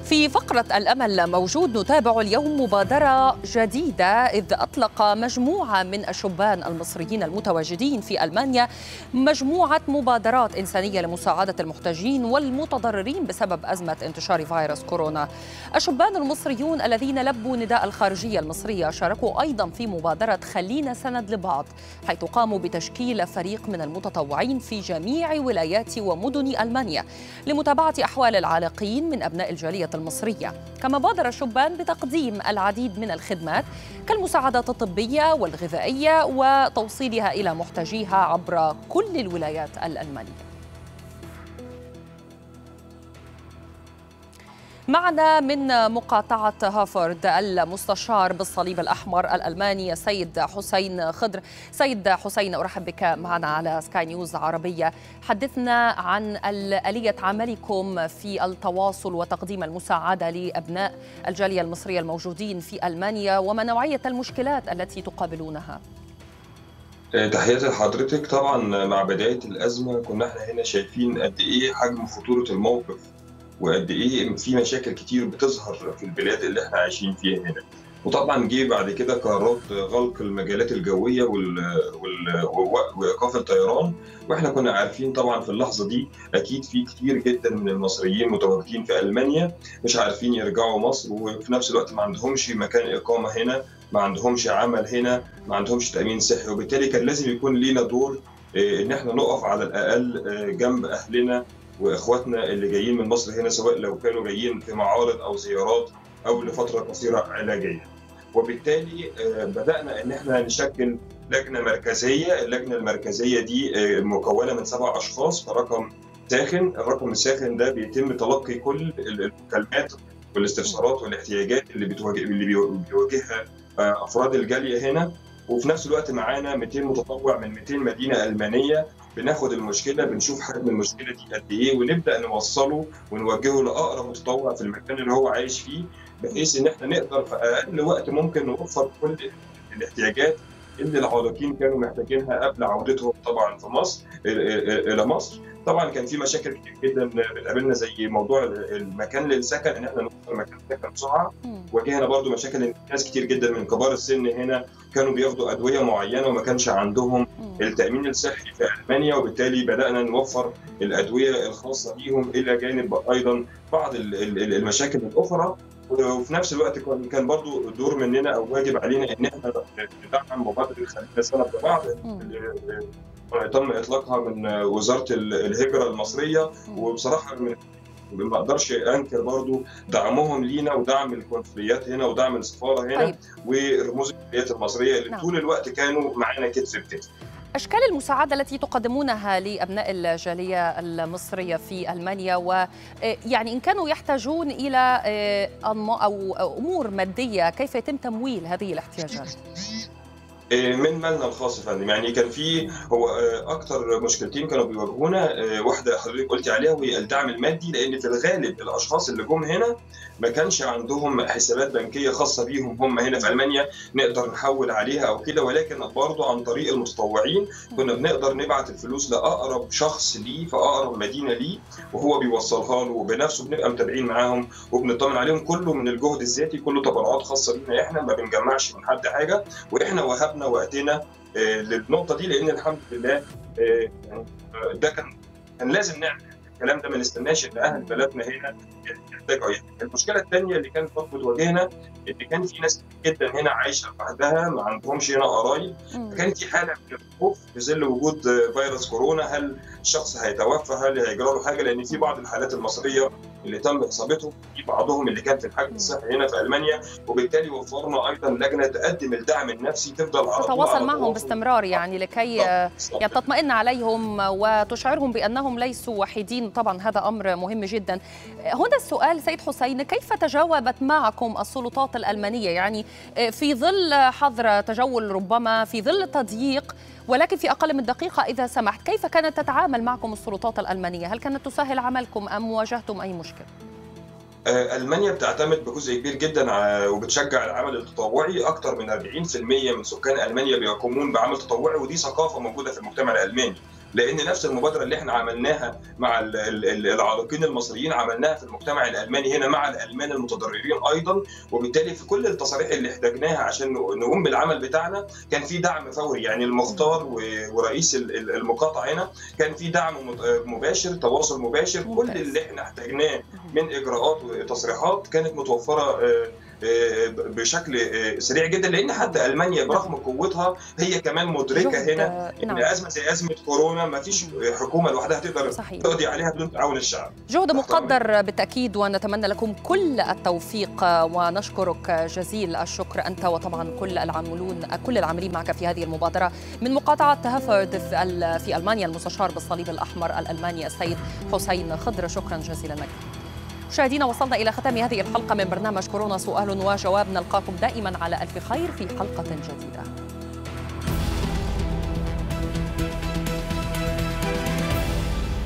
في فقرة الأمل موجود نتابع اليوم مبادرة جديدة، إذ أطلق مجموعة من الشبان المصريين المتواجدين في ألمانيا مجموعة مبادرات إنسانية لمساعدة المحتاجين والمتضررين بسبب أزمة انتشار فيروس كورونا. الشبان المصريون الذين لبوا نداء الخارجية المصرية شاركوا أيضا في مبادرة خلينا سند لبعض، حيث قاموا بتشكيل فريق من المتطوعين في جميع ولايات ومدن ألمانيا لمتابعة أحوال العالقين من أبناء الجالية المصرية. كما بادر الشبان بتقديم العديد من الخدمات كالمساعدات الطبية والغذائية وتوصيلها إلى محتاجيها عبر كل الولايات الألمانية. معنا من مقاطعة هافورد المستشار بالصليب الأحمر الألماني السيد حسين خضر. سيد حسين، أرحب بك معنا على سكاي نيوز عربية. حدثنا عن آلية عملكم في التواصل وتقديم المساعدة لأبناء الجالية المصرية الموجودين في ألمانيا، وما نوعية المشكلات التي تقابلونها؟ تحياتي لحضرتك. طبعا مع بداية الأزمة كنا احنا هنا شايفين قد إيه حجم خطورة الموقف، وقد ايه في مشاكل كتير بتظهر في البلاد اللي احنا عايشين فيها هنا. وطبعا جه بعد كده قرارات غلق المجالات الجويه وايقاف الطيران، واحنا كنا عارفين طبعا في اللحظه دي اكيد في كتير جدا من المصريين متواجدين في المانيا مش عارفين يرجعوا مصر، وفي نفس الوقت ما عندهمش مكان اقامه هنا، ما عندهمش عمل هنا، ما عندهمش تامين صحي، وبالتالي كان لازم يكون لينا دور ان احنا نقف على الاقل جنب اهلنا واخواتنا اللي جايين من مصر هنا، سواء لو كانوا جايين في معارض او زيارات او لفتره قصيره علاجيه. وبالتالي بدانا ان احنا نشكل لجنه مركزيه. اللجنه المركزيه دي مكونه من 7 اشخاص برقم ساخن. الرقم الساخن ده بيتم تلقي كل المكالمات والاستفسارات والاحتياجات اللي بيواجهها افراد الجاليه هنا. وفي نفس الوقت معانا 200 متطوع من 200 مدينه المانيه. بناخد المشكله، بنشوف حجم المشكله دي قد ايه، ونبدا نوصله ونوجهه لاقرب متطوع في المكان اللي هو عايش فيه، بحيث ان احنا نقدر في اقل وقت ممكن نوفر كل الاحتياجات اللي العالقين كانوا محتاجينها قبل عودتهم طبعا في مصر الى مصر. طبعا كان في مشاكل كتير جدا بتقابلنا، زي موضوع المكان للسكن، ان احنا نوفر مكان سكن بسرعه. واجهنا برضو مشاكل ان ناس كتير جدا من كبار السن هنا كانوا بياخدوا ادويه معينه وما كانش عندهم التامين الصحي في المانيا، وبالتالي بدانا نوفر الادويه الخاصه بيهم الى جانب ايضا بعض المشاكل الاخرى. وفي نفس الوقت كان برضو دور مننا او واجب علينا ان احنا ندعم مبادره خلينا سند لبعض اللي تم اطلاقها من وزاره الهجره المصريه. وبصراحه ما اقدرش انكر برضو دعمهم لينا ودعم القنصليات هنا ودعم السفاره هنا. طيب. ورموز الجاليات المصريه اللي طول الوقت كانوا معانا كتف بكتف. أشكال المساعدة التي تقدمونها لأبناء الجالية المصرية في ألمانيا، ويعني إن كانوا يحتاجون إلى أو أمور مادية، كيف يتم تمويل هذه الاحتياجات؟ من مالنا الخاص يا فندم. يعني كان في هو اكتر مشكلتين كانوا بيواجهونا، واحده حضرتك قلتي عليها وهي الدعم المادي، لان في الغالب الاشخاص اللي جم هنا ما كانش عندهم حسابات بنكيه خاصه بيهم هم هنا في المانيا نقدر نحول عليها او كده، ولكن برضه عن طريق المتطوعين كنا بنقدر نبعت الفلوس لاقرب شخص ليه في اقرب مدينه ليه، وهو بيوصلها له وبنفسه. بنبقى متابعين معاهم وبنطمن عليهم، كله من الجهد الذاتي، كله تبرعات خاصه بينا احنا، ما بنجمعش من حد حاجه. واحنا وهبنا وقتنا للنقطه دي، لان الحمد لله ده كان لازم نعمل الكلام ده، ما نستناش ان اهل بلدنا هنا يحتاجوا. المشكله الثانيه اللي كانت برضه بتواجهنا ان كان في ناس جدا هنا عايشه لوحدها، ما عندهمش هنا قرايب، فكانت في حاله من الخوف في ظل وجود فيروس كورونا. هل الشخص هيتوفى؟ هل هيجرى له حاجه؟ لان في بعض الحالات المصريه اللي تم اصابتهم، في بعضهم اللي كان في الحجم الصحي هنا في المانيا. وبالتالي وفرنا ايضا لجنه تقدم الدعم النفسي، تفضل على تتواصل معهم باستمرار، يعني لكي يعني تطمئن عليهم وتشعرهم بانهم ليسوا وحيدين. طبعا هذا امر مهم جدا. هنا السؤال سيد حسين، كيف تجاوبت معكم السلطات الالمانيه، يعني في ظل حظر تجول ربما، في ظل تضييق، ولكن في أقل من دقيقة إذا سمحت، كيف كانت تتعامل معكم السلطات الألمانية؟ هل كانت تسهل عملكم أم واجهتم أي مشكلة؟ ألمانيا بتعتمد بجزء كبير جدا وبتشجع العمل التطوعي. أكثر من 40% من سكان ألمانيا بيقومون بعمل تطوعي، ودي ثقافة موجودة في المجتمع الألماني. لان نفس المبادره اللي احنا عملناها مع العالقين المصريين عملناها في المجتمع الالماني هنا مع الالمان المتضررين ايضا. وبالتالي في كل التصاريح اللي احتاجناها عشان نقوم بالعمل بتاعنا كان في دعم فوري، يعني المختار ورئيس المقاطعه هنا كان في دعم مباشر، تواصل مباشر. كل اللي احنا احتاجناه من اجراءات وتصريحات كانت متوفره بشكل سريع جدا، لان حتى المانيا برغم قوتها هي كمان مدركه هنا ان ازمه زي ازمه كورونا ما فيش حكومه لوحدها تقدر تقضي عليها بدون تعاون الشعب. جهد مقدر بالتاكيد، ونتمنى لكم كل التوفيق ونشكرك جزيل الشكر انت وطبعا كل العاملين معك في هذه المبادره. من مقاطعه هافرد في المانيا المستشار بالصليب الاحمر الالماني السيد حسين خضر، شكرا جزيلا لك. مشاهدينا وصلنا إلى ختام هذه الحلقة من برنامج كورونا سؤال وجواب، نلقاكم دائما على ألف خير في حلقة جديدة.